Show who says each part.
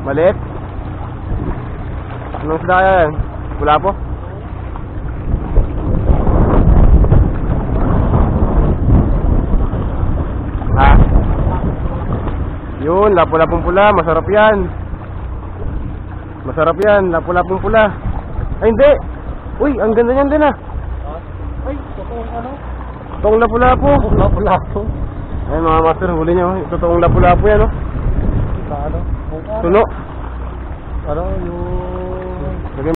Speaker 1: Maliit? Anong isda kaya yan? Wala po? Ha? Yun, lapu-lapong pula. Masarap yan. Masarap yan, lapu-lapong pula. Ay, hindi. Uy, ang ganda niyan din ah.
Speaker 2: Ay, totoong ano?
Speaker 1: Totoong lapu-lapo.
Speaker 2: Lapu-lapo.
Speaker 1: Ay mga master, huli nyo. Totoong lapu-lapo yan oh.
Speaker 2: Sa ano?
Speaker 1: Tulo.
Speaker 2: Ano, yung